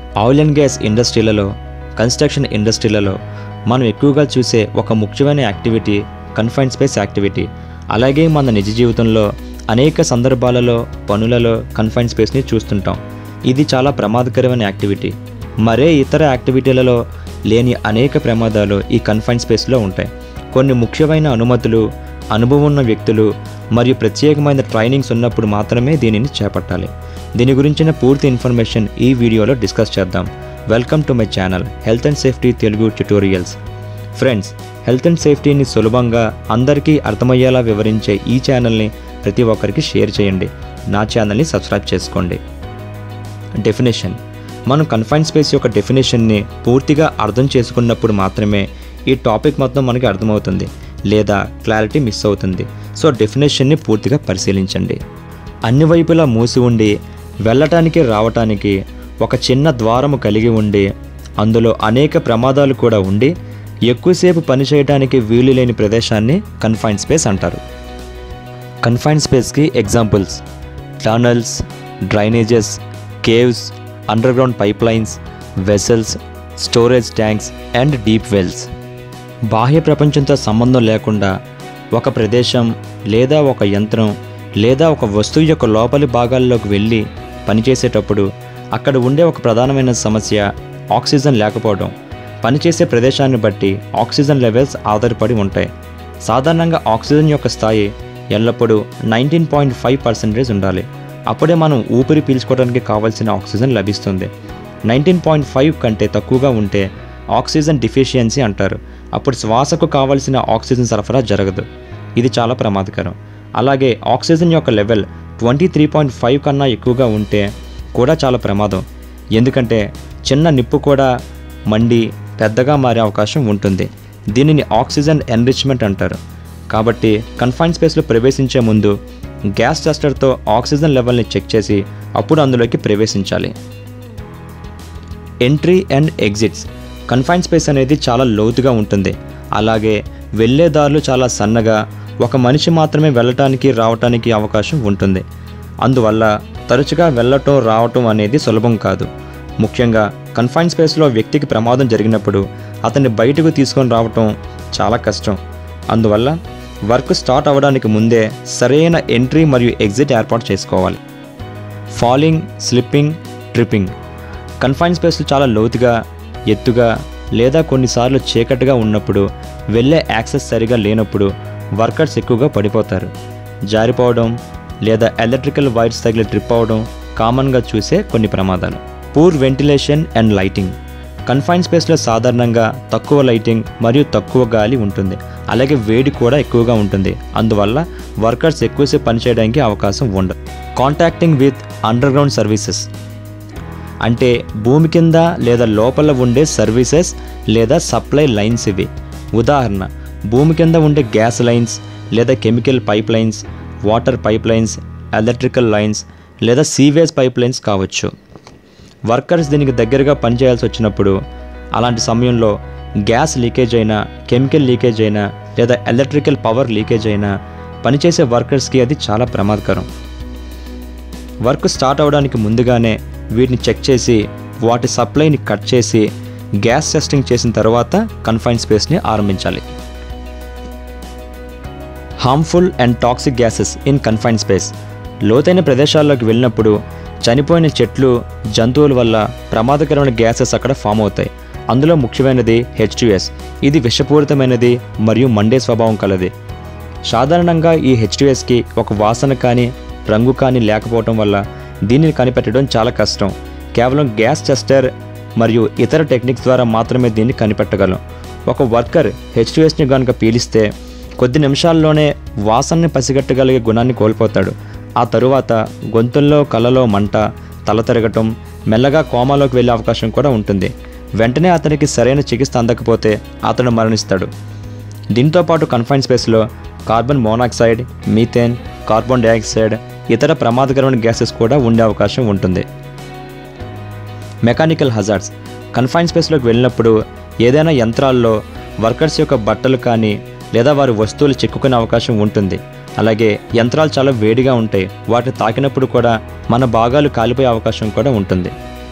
Oil and gas ఇండస్ట్రీలలో, construction ఇండస్ట్రీలలో మనం ఎక్కువగా చూసే ఒక ముఖ్యమైన యాక్టివిటీ కన్ఫైన్డ్ స్పేస్ యాక్టివిటీ. అలాగే మన నిజ జీవితంలో అనేక సందర్భాలలో, పనులలో కన్ఫైన్డ్ స్పేస్ని చూస్తుంటాం. ఇది చాలా ప్రమాదకరమైన యాక్టివిటీ. మరే ఇతర యాక్టివిటీలలో లేని అనేక ప్రమాదాలు ఈ కన్ఫైన్డ్ స్పేస్లో ఉంటాయి. కొన్ని ముఖ్యమైన అనుమతులు, అనుభవం ఉన్న వ్యక్తులు మరియు ప్రత్యేకమైన ట్రైనింగ్స్ ఉన్నప్పుడు మాత్రమే దీనిని చేపట్టాలి. దీని గురించిన పూర్తి ఇన్ఫర్మేషన్ ఈ వీడియోలో డిస్కస్ చేద్దాం. Welcome to my channel health and safety Telugu tutorials. Friends, health and సేఫ్టీని సులభంగా అందరికీ అర్థమయ్యేలా వివరించే ఈ ఛానల్ని ప్రతి ఒక్కరికి షేర్ చేయండి. నా ఛానల్ని సబ్స్క్రైబ్ చేసుకోండి. డెఫినేషన్. మనం కన్ఫైన్డ్ స్పేస్ యొక్క డెఫినేషన్ని పూర్తిగా అర్థం చేసుకున్నప్పుడు మాత్రమే ఈ టాపిక్ మొత్తం మనకి అర్థమవుతుంది, లేదా క్లారిటీ మిస్ అవుతుంది. సో డెఫినేషన్ని పూర్తిగా పరిశీలించండి. అన్ని వైపులా మూసి ఉండి వెళ్ళటానికి రావటానికి ఒక చిన్న ద్వారము కలిగి ఉండి అందులో అనేక ప్రమాదాలు కూడా ఉండి ఎక్కువసేపు పనిచేయడానికి వీలు లేని ప్రదేశాన్ని కన్ఫైన్డ్ స్పేస్ అంటారు. కన్ఫైన్డ్ స్పేస్కి examples tunnels, drainages, caves, underground pipelines, vessels, storage tanks and deep wells. బాహ్య ప్రపంచంతో సంబంధం లేకుండా ఒక ప్రదేశం లేదా ఒక యంత్రం లేదా ఒక వస్తువు యొక్క లోపలి భాగాల్లోకి వెళ్ళి పనిచేసేటప్పుడు అక్కడ ఉండే ఒక ప్రధానమైన సమస్య ఆక్సిజన్ లేకపోవడం. పనిచేసే ప్రదేశాన్ని బట్టి ఆక్సిజన్ లెవెల్స్ ఆధారపడి ఉంటాయి. సాధారణంగా ఆక్సిజన్ యొక్క స్థాయి ఎల్లప్పుడూ 19.5% ఉండాలి. అప్పుడే మనం ఊపిరి పీల్చుకోవడానికి కావాల్సిన ఆక్సిజన్ లభిస్తుంది. 19.5 కంటే తక్కువగా ఉంటే ఆక్సిజన్ డిఫిషియన్సీ అంటారు. అప్పుడు శ్వాసకు కావలసిన ఆక్సిజన్ సరఫరా జరగదు. ఇది చాలా ప్రమాదకరం. అలాగే ఆక్సిజన్ యొక్క లెవెల్ 23.5 కన్నా ఎక్కువగా ఉంటే కూడా చాలా ప్రమాదం. ఎందుకంటే చిన్న నిప్పు కూడా మండి పెద్దగా మారే అవకాశం ఉంటుంది. దీనిని ఆక్సిజన్ ఎన్రిచ్మెంట్ అంటారు. కాబట్టి కన్ఫైన్డ్ స్పేస్లో ప్రవేశించే ముందు గ్యాస్ టెస్టర్తో ఆక్సిజన్ లెవెల్ని చెక్ చేసి అప్పుడు అందులోకి ప్రవేశించాలి. Entry and exits. Confined space అనేది చాలా లోతుగా ఉంటుంది. అలాగే వెళ్ళే దారులు చాలా సన్నగా, ఒక మనిషి మాత్రమే వెళ్ళటానికి రావటానికి అవకాశం ఉంటుంది. అందువల్ల తరచుగా వెళ్ళటం రావటం అనేది సులభం కాదు. ముఖ్యంగా కన్ఫైన్డ్ స్పేస్లో వ్యక్తికి ప్రమాదం జరిగినప్పుడు అతన్ని బయటకు తీసుకొని రావటం చాలా కష్టం. అందువల్ల వర్క్ స్టార్ట్ అవ్వడానికి ముందే సరైన ఎంట్రీ మరియు ఎగ్జిట్ ఏర్పాటు చేసుకోవాలి. Falling, slipping, tripping. కన్ఫైన్డ్ స్పేస్లు చాలా లోతుగా, ఎత్తుగా లేదా కొన్నిసార్లు చీకటిగా ఉన్నప్పుడు, వెళ్ళే యాక్సెస్ సరిగా లేనప్పుడు వర్కర్స్ ఎక్కువగా పడిపోతారు. జారిపోవడం లేదా ఎలక్ట్రికల్ వైర్స్ తగిలి ట్రిప్ అవ్వడం కామన్గా చూసే కొన్ని ప్రమాదాలు. Poor ventilation and lighting. Confined స్పేస్లో సాధారణంగా తక్కువ లైటింగ్ మరియు తక్కువ గాలి ఉంటుంది. అలాగే వేడి కూడా ఎక్కువగా ఉంటుంది. అందువల్ల వర్కర్స్ ఎక్కువసేపు పనిచేయడానికి అవకాశం ఉండదు. కాంటాక్టింగ్ విత్ అండర్గ్రౌండ్ సర్వీసెస్ అంటే భూమి కింద లేదా లోపల ఉండే సర్వీసెస్ లేదా సప్లై లైన్స్. ఇవి ఉదాహరణ భూమి కింద ఉండే గ్యాస్ లైన్స్ లేదా chemical pipe lines, water pipe lines, electrical lines లేదా సీవేజ్ పైప్ లైన్స్ కావచ్చు. వర్కర్స్ దీనికి దగ్గరగా పనిచేయాల్సి వచ్చినప్పుడు అలాంటి సమయంలో గ్యాస్ లీకేజ్ అయినా, కెమికల్ లీకేజ్ అయినా లేదా ఎలక్ట్రికల్ పవర్ లీకేజ్ అయినా పనిచేసే వర్కర్స్కి అది చాలా ప్రమాదకరం. వర్క్ స్టార్ట్ అవ్వడానికి ముందుగానే వీటిని చెక్ చేసి వాటి సప్లైని కట్ చేసి గ్యాస్ టెస్టింగ్ చేసిన తర్వాత కన్ఫైన్డ్ స్పేస్ని ఆరంభించాలి. Harmful and toxic gases in confined space. లోతైన ప్రదేశాల్లోకి వెళ్ళినప్పుడు చనిపోయిన చెట్లు, జంతువుల వల్ల ప్రమాదకరమైన గ్యాసెస్ అక్కడ ఫామ్ అవుతాయి. అందులో ముఖ్యమైనది H2S. ఇది విషపూరితమైనది మరియు మండే స్వభావం కలది. సాధారణంగా ఈ H2Sకి ఒక వాసన కానీ రంగు కానీ లేకపోవటం వల్ల దీనిని కనిపెట్టడం చాలా కష్టం. కేవలం గ్యాస్ టెస్టర్ మరియు ఇతర టెక్నిక్స్ ద్వారా మాత్రమే దీన్ని కనిపెట్టగలం. ఒక వర్కర్ H2Sని కనుక పీలిస్తే కొద్ది నిమిషాల్లోనే వాసనని పసిగట్టగలిగే గుణాన్ని కోల్పోతాడు. ఆ తరువాత గొంతుల్లో, కళ్ళలో మంట, తల తిరగటం, మెల్లగా కోమాలోకి వెళ్ళే అవకాశం కూడా ఉంటుంది. వెంటనే అతనికి సరైన చికిత్స అందకపోతే అతను మరణిస్తాడు. దీంతో పాటు కన్ఫైన్డ్ స్పేస్లో carbon monoxide, methane, carbon dioxide, ఇతర ప్రమాదకరమైన గ్యాసెస్ కూడా ఉండే అవకాశం ఉంటుంది. Mechanical hazards. కన్ఫైన్డ్ స్పేస్లోకి వెళ్ళినప్పుడు ఏదైనా యంత్రాల్లో వర్కర్స్ యొక్క బట్టలు కానీ లేదా వారి వస్తువులు చిక్కుకునే అవకాశం ఉంటుంది. అలాగే యంత్రాలు చాలా వేడిగా ఉంటాయి. వాటిని తాకినప్పుడు కూడా మన భాగాలు కాలిపోయే అవకాశం కూడా ఉంటుంది.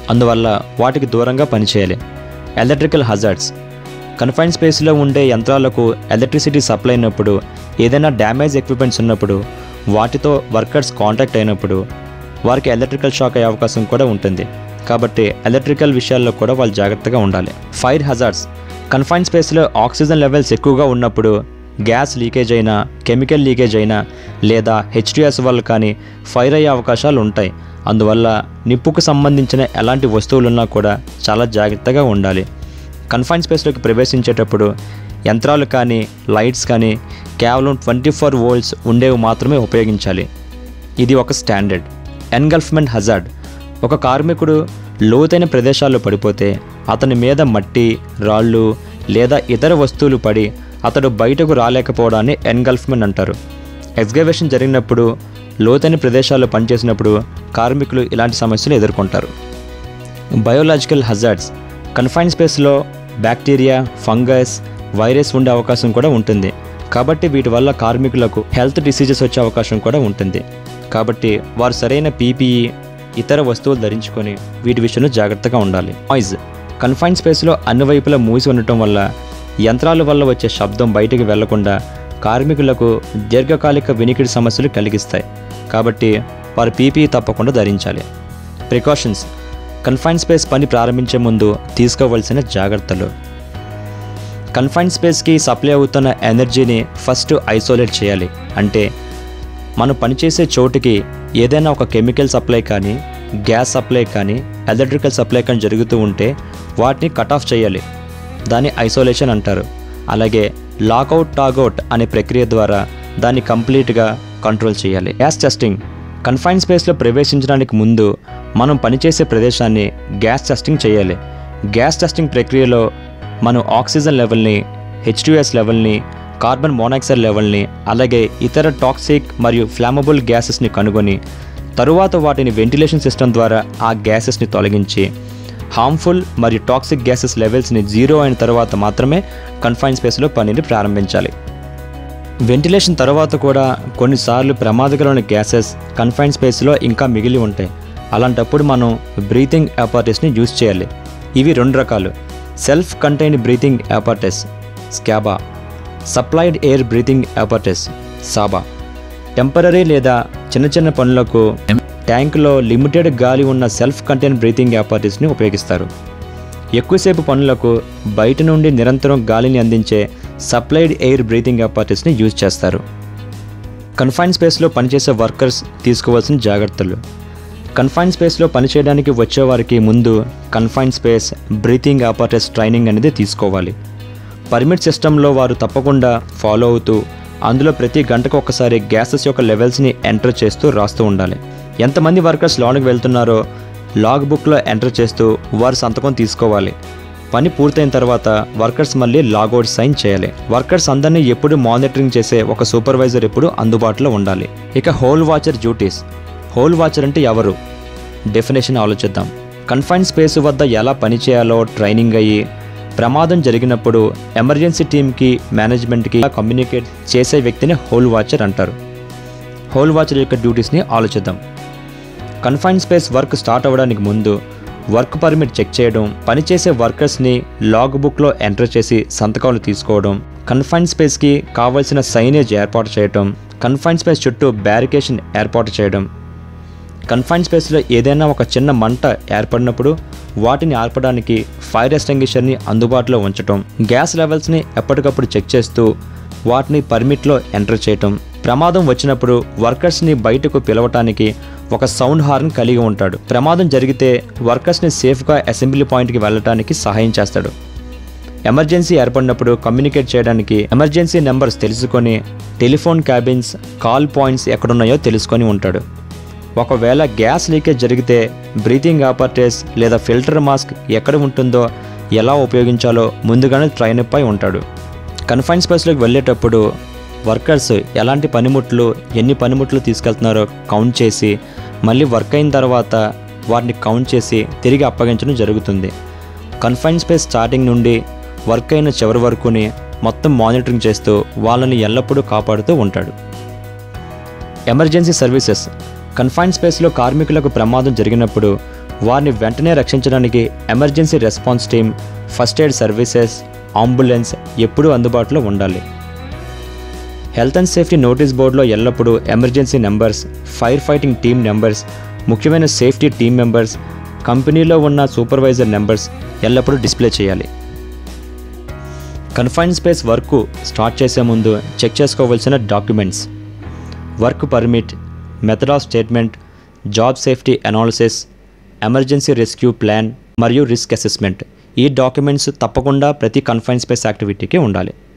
అందువల్ల వాటికి దూరంగా పనిచేయాలి. Electrical hazards. కన్ఫైన్డ్ స్పేస్లో ఉండే యంత్రాలకు ఎలక్ట్రిసిటీ సప్లై అయినప్పుడు, ఏదైనా డ్యామేజ్ ఎక్విప్మెంట్స్ ఉన్నప్పుడు, వాటితో వర్కర్స్ కాంటాక్ట్ అయినప్పుడు వారికి ఎలక్ట్రికల్ షాక్ అయ్యే అవకాశం కూడా ఉంటుంది. కాబట్టి ఎలక్ట్రికల్ విషయాల్లో కూడా వాళ్ళు జాగ్రత్తగా ఉండాలి. Fire hazards. కన్ఫైన్డ్ స్పేస్లో ఆక్సిజన్ లెవెల్స్ ఎక్కువగా ఉన్నప్పుడు గ్యాస్ లీకేజ్ అయినా, కెమికల్ లీకేజ్ అయినా లేదా H2S వల్ల కానీ ఫైర్ అయ్యే అవకాశాలు ఉంటాయి. అందువల్ల నిప్పుకు సంబంధించిన ఎలాంటి వస్తువులున్నా కూడా చాలా జాగ్రత్తగా ఉండాలి. కన్ఫైన్డ్ స్పేస్లోకి ప్రవేశించేటప్పుడు యంత్రాలు కానీ, లైట్స్ కానీ కేవలం 24 volts ఉండేవి మాత్రమే ఉపయోగించాలి. ఇది ఒక స్టాండర్డ్. ఎన్గల్ఫ్మెంట్ హజార్డ్. ఒక కార్మికుడు లోతైన ప్రదేశాల్లో పడిపోతే అతని మీద మట్టి, రాళ్ళు లేదా ఇతర వస్తువులు పడి అతడు బయటకు రాలేకపోవడాన్ని ఎన్గల్ఫ్మెంట్ అంటారు. ఎక్స్కవేషన్ జరిగినప్పుడు, లోతైన ప్రదేశాల్లో పనిచేసినప్పుడు కార్మికులు ఇలాంటి సమస్యలు ఎదుర్కొంటారు. Biological hazards. కన్ఫైన్డ్ స్పేస్లో బ్యాక్టీరియా, ఫంగస్, వైరస్ ఉండే అవకాశం కూడా ఉంటుంది. కాబట్టి వీటి వల్ల కార్మికులకు హెల్త్ డిసీజెస్ వచ్చే అవకాశం కూడా ఉంటుంది. కాబట్టి వారు సరైన PPE, ఇతర వస్తువులు ధరించుకొని వీటి విషయంలో జాగ్రత్తగా ఉండాలి. నాయిస్. కన్ఫైన్డ్ స్పేస్లో అన్ని వైపులా మూసి ఉండటం వల్ల యంత్రాల వల్ల వచ్చే శబ్దం బయటికి వెళ్లకుండా కార్మికులకు దీర్ఘకాలిక వినికిడి సమస్యలు కలిగిస్తాయి. కాబట్టి వారు PPE తప్పకుండా ధరించాలి. ప్రికాషన్స్. కన్ఫైన్డ్ స్పేస్ పని ప్రారంభించే ముందు తీసుకోవాల్సిన జాగ్రత్తలు. కన్ఫైన్డ్ స్పేస్కి సప్లై అవుతున్న ఎనర్జీని ఫస్ట్ ఐసోలేట్ చేయాలి. అంటే మనం పనిచేసే చోటుకి ఏదైనా ఒక కెమికల్ సప్లై కానీ, గ్యాస్ సప్లై కానీ, ఎలక్ట్రికల్ సప్లై కానీ జరుగుతూ ఉంటే వాటిని కట్ ఆఫ్ చేయాలి. దాన్ని ఐసోలేషన్ అంటారు. అలాగే లాకౌట్, టాగౌట్ అనే ప్రక్రియ ద్వారా దాన్ని కంప్లీట్గా కంట్రోల్ చేయాలి. Gas testing. కన్ఫైన్డ్ స్పేస్లో ప్రవేశించడానికి ముందు మనం పనిచేసే ప్రదేశాన్ని గ్యాస్ టెస్టింగ్ చేయాలి. గ్యాస్ టెస్టింగ్ ప్రక్రియలో మనం ఆక్సిజన్ లెవెల్ని, H2S లెవెల్ని, కార్బన్ మోనాక్సైడ్ లెవెల్ని, అలాగే ఇతర టాక్సిక్ మరియు ఫ్లామబుల్ గ్యాసెస్ని కనుగొని తరువాత వాటిని వెంటిలేషన్ సిస్టమ్ ద్వారా ఆ గ్యాసెస్ని తొలగించి హార్మ్ఫుల్ మరియు టాక్సిక్ గ్యాసెస్ లెవెల్స్ని 0 అయిన తర్వాత మాత్రమే కన్ఫైన్డ్ స్పేస్లో పనిని ప్రారంభించాలి. వెంటిలేషన్ తర్వాత కూడా కొన్నిసార్లు ప్రమాదకరమైన గ్యాసెస్ కన్ఫైన్డ్ స్పేస్లో ఇంకా మిగిలి ఉంటాయి. అలాంటప్పుడు మనం బ్రీతింగ్ అపార్టస్ని యూజ్ చేయాలి. ఇవి 2 రకాలు. Self contained breathing apparatus SCBA, supplied air breathing apparatus SABA. Temporary లేదా చిన్న చిన్న పనులకు ట్యాంకులో లిమిటెడ్ గాలి ఉన్న సెల్ఫ్ కంటైన్డ్ బ్రీతింగ్ అపార్టస్ని ఉపయోగిస్తారు. ఎక్కువసేపు పనులకు బయట నుండి నిరంతరం గాలిని అందించే సప్లైడ్ ఎయిర్ బ్రీతింగ్ అపార్టస్ని యూజ్ చేస్తారు. కన్ఫైన్డ్ స్పేస్లో పనిచేసే వర్కర్స్ తీసుకోవాల్సిన జాగ్రత్తలు. కన్ఫైన్డ్ స్పేస్లో పనిచేయడానికి వచ్చేవారికి ముందు confined space breathing apparatus training అనేది తీసుకోవాలి. పర్మిట్ సిస్టంలో వారు తప్పకుండా ఫాలో అవుతూ అందులో ప్రతి గంటకు ఒకసారి గ్యాసెస్ యొక్క లెవెల్స్ని ఎంటర్ చేస్తూ రాస్తూ ఉండాలి. ఎంతమంది వర్కర్స్ లోనికి వెళ్తున్నారో లాగ్ బుక్లో ఎంటర్ చేస్తూ వారు సంతకం తీసుకోవాలి. పని పూర్తయిన తర్వాత వర్కర్స్ మళ్ళీ లాగౌట్ సైన్ చేయాలి. వర్కర్స్ అందరినీ ఎప్పుడు మానిటరింగ్ చేసే ఒక సూపర్వైజర్ ఎప్పుడు అందుబాటులో ఉండాలి. ఇక hole watcher duties. Hole watcher అంటే ఎవరు? డెఫినేషన్ ఆలోచిద్దాం. కన్ఫైన్డ్ స్పేస్ వద్ద ఎలా పనిచేయాలో ట్రైనింగ్ అయ్యి ప్రమాదం జరిగినప్పుడు ఎమర్జెన్సీ టీమ్కి, మేనేజ్మెంట్కి కమ్యూనికేట్ చేసే వ్యక్తిని హోల్ వాచర్ అంటారు. హోల్ వాచర్ యొక్క డ్యూటీస్ని ఆలోచిద్దాం. కన్ఫైన్డ్ స్పేస్ వర్క్ స్టార్ట్ అవ్వడానికి ముందు వర్క్ పర్మిట్ చెక్ చేయడం, పనిచేసే వర్కర్స్ని లాగ్ బుక్లో ఎంటర్ చేసి సంతకాలు తీసుకోవడం, కన్ఫైన్డ్ స్పేస్కి కావాల్సిన సైనేజ్ ఏర్పాటు చేయడం, కన్ఫైన్డ్ స్పేస్ చుట్టూ బ్యారికేషన్ ఏర్పాటు చేయడం, కన్ఫైన్డ్ స్పేస్లో ఏదైనా ఒక చిన్న మంట ఏర్పడినప్పుడు వాటిని ఆర్పడానికి ఫైర్ ఎక్స్టింగ్విషర్ని అందుబాటులో ఉంచడం, గ్యాస్ లెవెల్స్ని ఎప్పటికప్పుడు చెక్ చేస్తూ వాటిని పర్మిట్లో ఎంటర్ చేయటం, ప్రమాదం వచ్చినప్పుడు వర్కర్స్ని బయటకు పిలవటానికి ఒక సౌండ్ హార్న్ కలిగి ఉంటాడు. ప్రమాదం జరిగితే వర్కర్స్ని సేఫ్గా అసెంబ్లీ పాయింట్కి వెళ్ళటానికి సహాయం చేస్తాడు. ఎమర్జెన్సీ ఏర్పడినప్పుడు కమ్యూనికేట్ చేయడానికి ఎమర్జెన్సీ నెంబర్స్ తెలుసుకొని టెలిఫోన్ క్యాబిన్స్, కాల్ పాయింట్స్ ఎక్కడున్నాయో తెలుసుకొని ఉంటాడు. ఒకవేళ గ్యాస్ లీకేజ్ జరిగితే బ్రీతింగ్ అపార్టస్ లేదా ఫిల్టర్ మాస్క్ ఎక్కడ ఉంటుందో, ఎలా ఉపయోగించాలో ముందుగానే ట్రైనప్ అయి ఉంటాడు. కన్ఫైన్డ్ స్పేస్లోకి వెళ్ళేటప్పుడు వర్కర్స్ ఎలాంటి పనిముట్లు, ఎన్ని పనిముట్లు తీసుకెళ్తున్నారో కౌంట్ చేసి మళ్ళీ వర్క్ అయిన తర్వాత వాటిని కౌంట్ చేసి తిరిగి అప్పగించడం జరుగుతుంది. కన్ఫైన్డ్ స్పేస్ స్టార్టింగ్ నుండి వర్క్ అయిన చివరి వరకుని మొత్తం మానిటరింగ్ చేస్తూ వాళ్ళని ఎల్లప్పుడూ కాపాడుతూ ఉంటాడు. Emergency services. కన్ఫైన్డ్ స్పేస్లో కార్మికులకు ప్రమాదం జరిగినప్పుడు వారిని వెంటనే రక్షించడానికి emergency response team, first aid services, ambulance ఎప్పుడూ అందుబాటులో ఉండాలి. హెల్త్ అండ్ సేఫ్టీ నోటీస్ బోర్డులో ఎల్లప్పుడూ emergency numbers, fire fighting team numbers, ముఖ్యమైన సేఫ్టీ టీమ్ మెంబర్స్, కంపెనీలో ఉన్న సూపర్వైజర్ నెంబర్స్ ఎల్లప్పుడూ డిస్ప్లే చేయాలి. కన్ఫైన్డ్ స్పేస్ వర్క్ స్టార్ట్ చేసే ముందు చెక్ చేసుకోవాల్సిన documents: work permit, method of statement, job safety analysis, emergency rescue plan మరియు రిస్క్ అసెస్మెంట్. ఈ డాక్యుమెంట్స్ తప్పకుండా ప్రతి కన్ఫైన్డ్ స్పేస్ యాక్టివిటీకి ఉండాలి.